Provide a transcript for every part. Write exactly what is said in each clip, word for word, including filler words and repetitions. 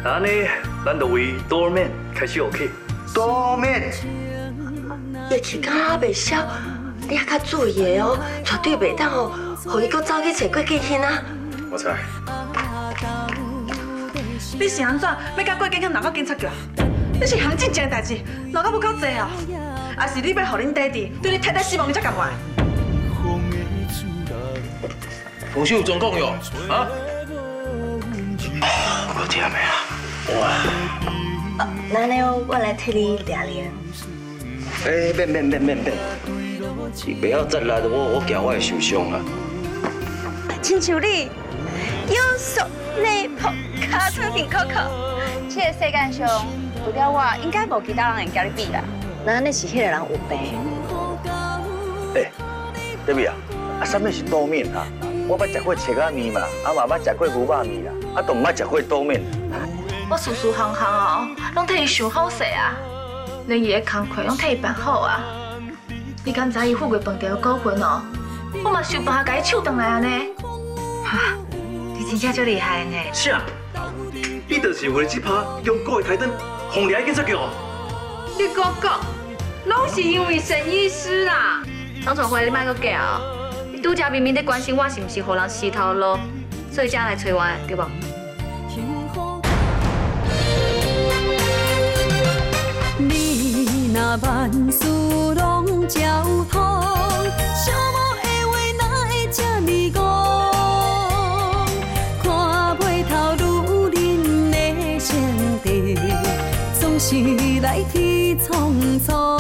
安尼，咱就为多面开始 OK。 多面， 叶是敢还袂晓，你还较注意的哦，绝对袂当哦，互伊搁走去找郭建兴啊！ 我知。 你是安怎要甲郭建兴闹到警察局？你是行正正的代志，闹到不够济哦？还是你要互恁爹地对你太太失望，你才敢坏？ 同事有状况哟，啊？ 我听没啊？哇！ 那呢，我来替你抓抓。 哎，免免免免免，是不要再来了，我我惊我会受伤啊。 亲像你，有手内捧，卡村顶 Coco。 这个世界上，除了我，应该无其他人会甲你比啦。 那那是迄个人有病。 哎，对不啊？啊，什么是多面啊？我捌食过切仔面嘛，啊嘛捌食过牛肉面啦，啊都唔捌食过多面。 我事事行行哦，拢替伊想好势啊，连伊的工课拢替伊办好啊。你敢知伊富贵饭店的股份哦？我嘛想办法甲伊抢回来安尼。 哈，你真正足厉害呢。 是啊，你就是为了这趴用股的开灯，红掠警察局哦。 你搁讲，拢是因为沈医师啦。 当初回你莫搁假哦，你拄则明明在关心我是毋是互人洗头路，所以才来找我的，对无？ 你若万事拢照通，寂寞的话哪会这呢讲？看袂透女人的情地，总是来去匆匆。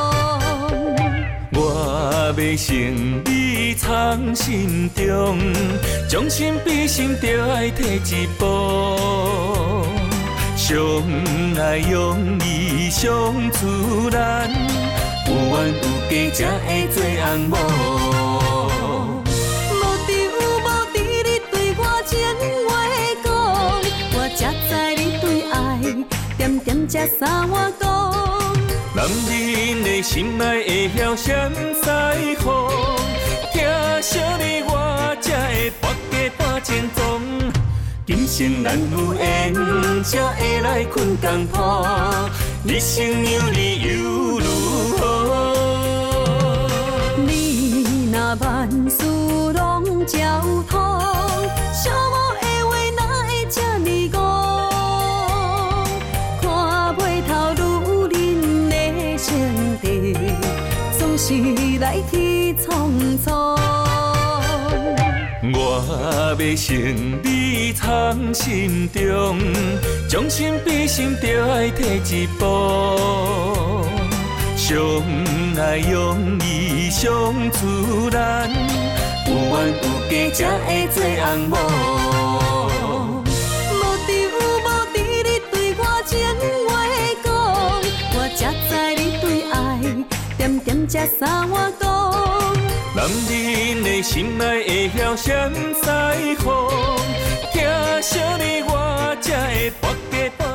我要成你藏心中，将心比心，就爱摕一步。相爱容易相自然，有缘有假才会做红某。 无着无知你对我情话讲，我才知你对爱点点才三碗讲。 男人的心爱会晓闪西风，听惜你我才会搏家半前踪。今生咱有缘，才会来困同铺。日生有你又如何？ 你若万事拢照通，寂寞的话哪会这呢讲？看袂透女人的情地，总是来去匆匆。 我要成你藏心中，将心比心，就爱摕一步。相爱容易相自然，有缘有假才会做红某。 无着无知你对我情话讲，我才知你对爱点点才三碗讲。 男人的心爱会晓闪西风，听惜你我才会搏家。